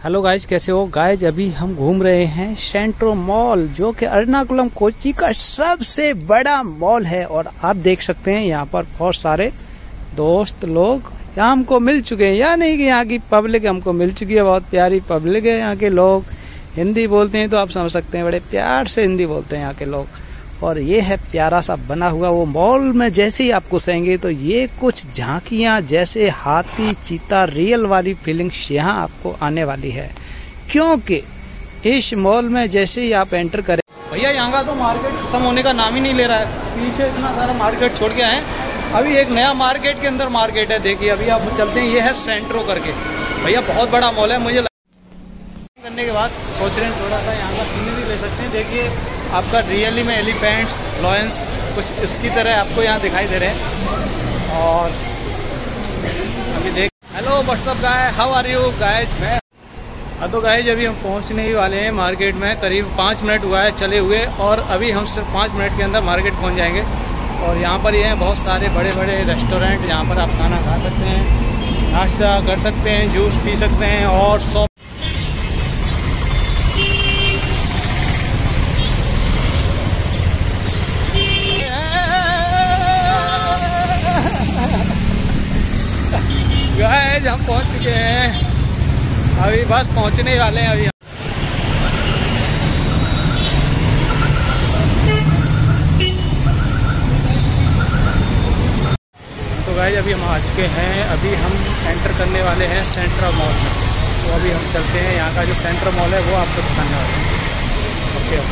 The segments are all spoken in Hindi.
हेलो गाइज, कैसे हो गाइज। अभी हम घूम रहे हैं सेंट्रो मॉल, जो कि एर्नाकुलम कोच्चि का सबसे बड़ा मॉल है। और आप देख सकते हैं यहाँ पर बहुत सारे दोस्त लोग यहाँ हमको मिल चुके हैं। या नहीं कि यहाँ की पब्लिक हमको मिल चुकी है, बहुत प्यारी पब्लिक है। यहाँ के लोग हिंदी बोलते हैं तो आप समझ सकते हैं, बड़े प्यार से हिंदी बोलते हैं यहाँ के लोग। और ये है प्यारा सा बना हुआ वो मॉल में। जैसे ही आप घुसेंगे तो ये कुछ झांकियाँ जैसे हाथी चीता रियल वाली फीलिंग्स यहाँ आपको आने वाली है, क्योंकि इस मॉल में जैसे ही आप एंटर करें, भैया यहाँ का तो मार्केट खत्म होने का नाम ही नहीं ले रहा है। पीछे इतना सारा मार्केट छोड़ के आए, अभी एक नया मार्केट के अंदर मार्केट है। देखिए अभी आप चलते हैं, ये है सेंट्रो करके। भैया बहुत बड़ा मॉल है। मुझे करने के बाद सोच रहे हैं थोड़ा सा यहाँ का सीनरी ले सकते हैं। देखिए आपका रियली में एलिफेंट्स लॉयंस कुछ इसकी तरह आपको यहाँ दिखाई दे रहे हैं। और अभी देख, hello what's up guy, how are you guys. मैं तो गाइज अभी हम पहुँचने ही वाले हैं मार्केट में। करीब 5 मिनट हुआ है चले हुए, और अभी हम सिर्फ 5 मिनट के अंदर मार्केट पहुँच जाएंगे। और यहाँ पर ये हैं बहुत सारे बड़े बड़े रेस्टोरेंट, जहाँ पर आप खाना खा सकते हैं, नाश्ता कर सकते हैं, जूस पी सकते हैं और शॉप। गाइस हम पहुंच चुके हैं, अभी बस पहुंचने वाले हैं अभी। तो गाइस अभी हम आ चुके हैं, अभी हम एंटर करने वाले हैं सेंट्रो मॉल में। तो अभी हम चलते हैं, यहाँ का जो सेंट्रो मॉल है वो आपको दिखाने वाले हैं।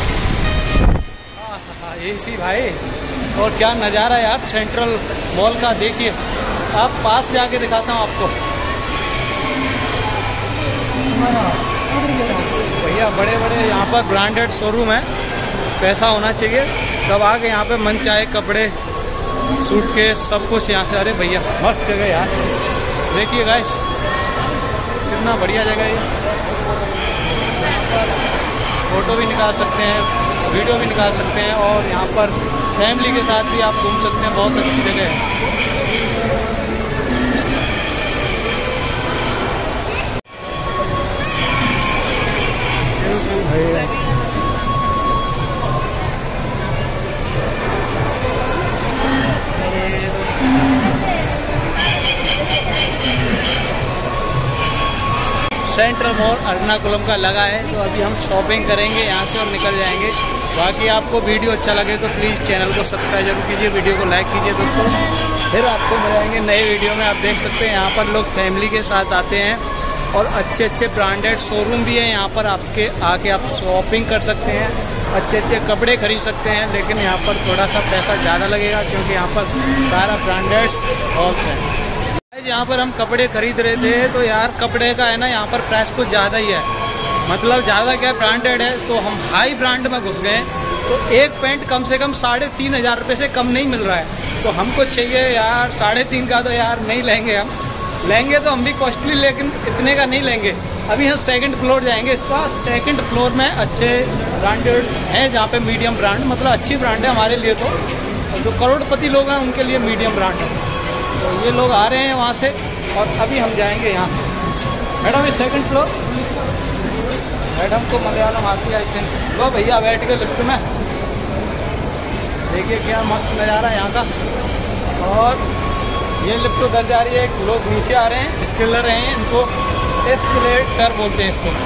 ओके ये सी भाई, और क्या नज़ारा यार सेंट्रल मॉल का। देखिए आप पास जाके दिखाता हूँ आपको। भैया बड़े बड़े यहाँ पर ब्रांडेड शोरूम है। पैसा होना चाहिए तब आके यहाँ पे मन चाहे कपड़े सूटकेस सब कुछ यहाँ से। अरे भैया मस्त जगह यार, देखिए गाइस कितना बढ़िया जगह है। फ़ोटो भी निकाल सकते हैं, वीडियो भी निकाल सकते हैं, और यहाँ पर फैमिली के साथ भी आप घूम सकते हैं। बहुत अच्छी जगह है। सेंट्रल मॉल एर्नाकुलम का लगा है, तो अभी हम शॉपिंग करेंगे यहाँ से और निकल जाएंगे। बाकी आपको वीडियो अच्छा लगे तो प्लीज़ चैनल को सब्सक्राइब जरूर कीजिए, वीडियो को लाइक कीजिए दोस्तों। फिर आपको मिलेंगे नए वीडियो में। आप देख सकते हैं यहाँ पर लोग फैमिली के साथ आते हैं, और अच्छे अच्छे ब्रांडेड शोरूम भी है यहाँ पर। आपके आके आप शॉपिंग कर सकते हैं, अच्छे अच्छे कपड़े खरीद सकते हैं। लेकिन यहाँ पर थोड़ा सा पैसा ज़्यादा लगेगा, क्योंकि यहाँ पर सारा ब्रांडेड मॉल्स हैं। यहाँ पर हम कपड़े खरीद रहे थे, तो यार कपड़े का है ना यहाँ पर प्राइस कुछ ज़्यादा ही है। मतलब ज़्यादा क्या, ब्रांडेड है, तो हम हाई ब्रांड में घुस गए। तो एक पैंट कम से कम 3,500 रुपये से कम नहीं मिल रहा है। तो हमको चाहिए यार 3,500 का, तो यार नहीं लेंगे। हम लेंगे तो हम भी कॉस्टली, लेकिन इतने का नहीं लेंगे। अभी हम सेकंड फ्लोर जाएंगे। इसका सेकंड फ्लोर में अच्छे ब्रांडेड हैं, जहाँ पे मीडियम ब्रांड, मतलब अच्छी ब्रांड है हमारे लिए। तो जो करोड़पति लोग हैं उनके लिए मीडियम ब्रांड है। तो ये लोग आ रहे हैं वहाँ से, और अभी हम जाएंगे यहाँ। मैडम ये सेकंड फ्लोर, मैडम को मलयालम आती है आई थिंक। लो भैया बैठ के लिफ्ट में, देखिए क्या मस्त नज़ारा है यहाँ का। और ये लिफ्ट उधर जा रही है, लोग नीचे आ रहे हैं, एस्केलेटर हैं, इनको एस्केलेटर बोलते हैं इसको।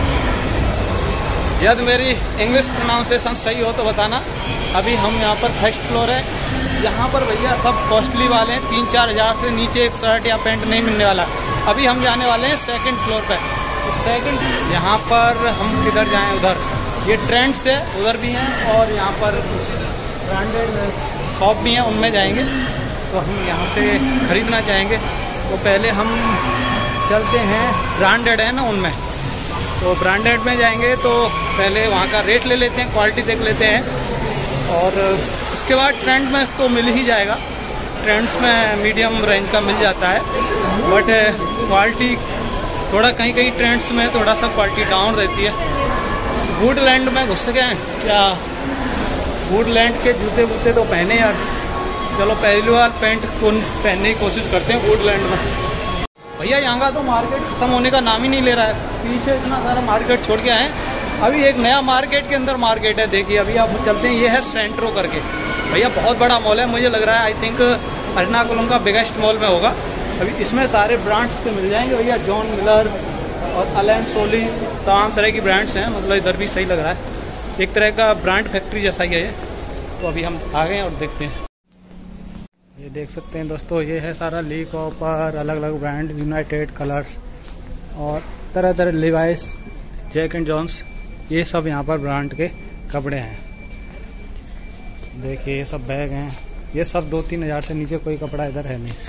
यदि मेरी इंग्लिश प्रोनाउंसिएशन सही हो तो बताना। अभी हम यहाँ पर फर्स्ट फ्लोर है। यहाँ पर भैया सब कॉस्टली वाले हैं, 3-4 हज़ार से नीचे एक शर्ट या पैंट नहीं मिलने वाला। अभी हम जाने वाले हैं सेकंड फ्लोर पे। तो सेकंड यहाँ पर हम किधर जाएं, उधर ये ट्रेंड्स है, उधर भी हैं, और यहाँ पर ब्रांडेड शॉप भी हैं, उनमें जाएंगे। तो हम यहाँ से ख़रीदना चाहेंगे, तो पहले हम चलते हैं ब्रांडेड है ना उनमें। तो ब्रांडेड में जाएंगे तो पहले वहाँ का रेट ले लेते हैं, क्वालिटी देख लेते हैं, और उसके बाद ट्रेंड में तो मिल ही जाएगा। ट्रेंड्स में मीडियम रेंज का मिल जाता है, बट क्वालिटी थोड़ा कहीं कहीं ट्रेंड्स में थोड़ा सा क्वालिटी डाउन रहती है। वुडलैंड में घुस गए हैं क्या? वुडलैंड के जूते वूते तो पहने यार। चलो पहली बार पैंट पहनने की कोशिश करते हैं वुडलैंड में। भैया यहाँ का तो मार्केट खत्म होने का नाम ही नहीं ले रहा है। पीछे इतना सारा मार्केट छोड़ के आए। अभी एक नया मार्केट के अंदर मार्केट है, देखिए अभी आप चलते हैं। ये है सेंट्रो करके, भैया बहुत बड़ा मॉल है, मुझे लग रहा है आई थिंक एर्नाकुलम का बिगेस्ट मॉल में होगा। अभी इसमें सारे ब्रांड्स के मिल जाएंगे भैया, जॉन मिलर और अलेन सोली, तमाम तरह की ब्रांड्स हैं। मतलब इधर भी सही लग रहा है, एक तरह का ब्रांड फैक्ट्री जैसा ही है ये। तो अभी हम आ गए हैं और देखते हैं। ये देख सकते हैं दोस्तों, ये है सारा ली कॉपर, अलग अलग ब्रांड, यूनाइटेड कलर्स और तरह तरह लिवाइस, जैक एंड जॉन्स, ये सब यहाँ पर ब्रांड के कपड़े हैं। देखिए ये सब बैग हैं, ये सब 2-3 हज़ार से नीचे कोई कपड़ा इधर है नहीं।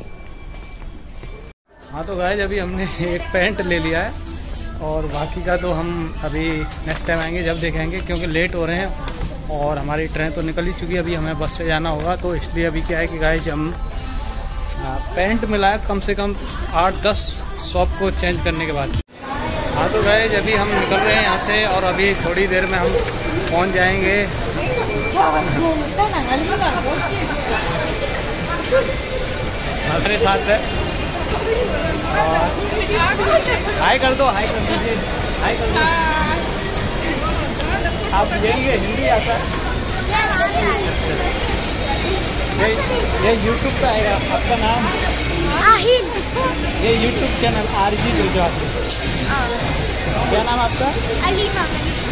हाँ तो गाइस अभी हमने एक पैंट ले लिया है और बाकी का तो हम अभी नेक्स्ट टाइम आएंगे जब देखेंगे, क्योंकि लेट हो रहे हैं और हमारी ट्रेन तो निकल ही चुकी है। अभी हमें बस से जाना होगा, तो इसलिए अभी क्या है कि गाइस हम पैंट मिला है कम से कम 8-10 शॉप को चेंज करने के बाद। हाँ तो गाइस अभी हम निकल रहे हैं यहाँ से और अभी थोड़ी देर में हम पहुँच जाएंगे। हमारे साथ है हाय कर दो, हाय कर दीजिए, हाय कर दो। आप ये हिंदी आता है? ये यूट्यूब पे आएगा, आपका नाम? आहिल। ये यूट्यूब चैनल आरजी गुजरात। क्या नाम आपका? अलीमा।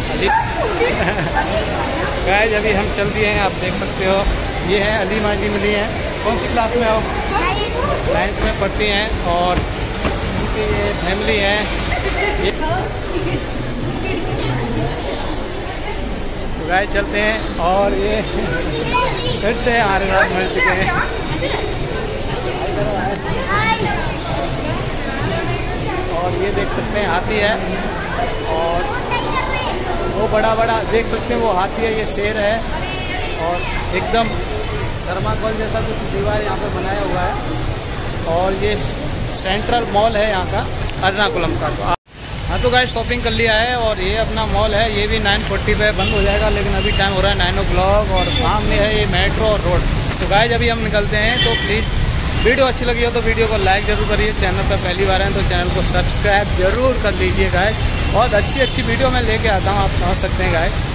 गाइस अभी हम चल दिए हैं, आप देख सकते हो। ये है अलीमा जी मिली हैं। कौन सी क्लास में हो? 9th में पढ़ती हैं और उनकी ये फैमिली है। तो गाइस चलते हैं और ये फिर से हमारे साथ मिल चुके हैं। और ये देख सकते हैं हाथी है और वो बड़ा बड़ा देख सकते हैं वो हाथी है, ये शेर है और एकदम थर्माकोल जैसा कुछ दीवार यहाँ पे बनाया हुआ है। और ये सेंट्रल मॉल है यहाँ का एर्नाकुलम का। तो हाँ तो गाइस शॉपिंग कर लिया है और ये अपना मॉल है, ये भी 9:40 पे बंद हो जाएगा, लेकिन अभी टाइम हो रहा है 9 o'clock और सामने है ये मेट्रो और रोड। तो गाइस अभी हम निकलते हैं। तो प्लीज़ वीडियो अच्छी लगी हो तो वीडियो को लाइक जरूर करिए, चैनल पर पहली बार हैं तो चैनल को सब्सक्राइब जरूर कर लीजिए गाइस। बहुत अच्छी वीडियो मैं लेके आता हूँ, आप समझ सकते हैं गाइस।